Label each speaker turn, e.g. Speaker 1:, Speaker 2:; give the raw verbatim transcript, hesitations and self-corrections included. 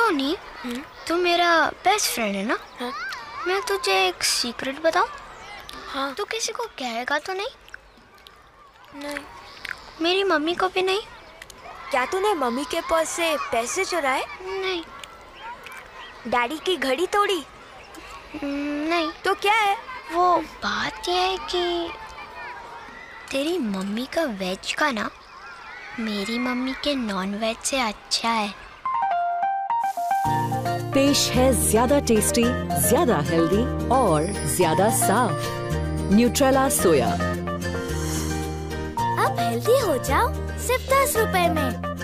Speaker 1: Tony, तू मेरा best friend है ना?
Speaker 2: हाँ?
Speaker 1: मैं तुझे एक सीक्रेट बताऊं?
Speaker 2: हाँ।
Speaker 1: तू किसी को कहेगा तो नहीं?
Speaker 2: नहीं।
Speaker 1: मेरी मम्मी को भी नहीं?
Speaker 2: क्या तूने मम्मी के पर्स से पैसे चुराए?
Speaker 1: नहीं।
Speaker 2: डैडी की घड़ी तोड़ी?
Speaker 1: नहीं।
Speaker 2: तो क्या है?
Speaker 1: वो बात यह है कि तेरी मम्मी का वेज खाना मेरी मम्मी के नॉन वेज से अच्छा है।
Speaker 3: पेश है ज्यादा टेस्टी, ज्यादा हेल्दी और ज्यादा साफ न्यूट्रेला सोया।
Speaker 4: अब हेल्दी हो जाओ सिर्फ दस रुपए में।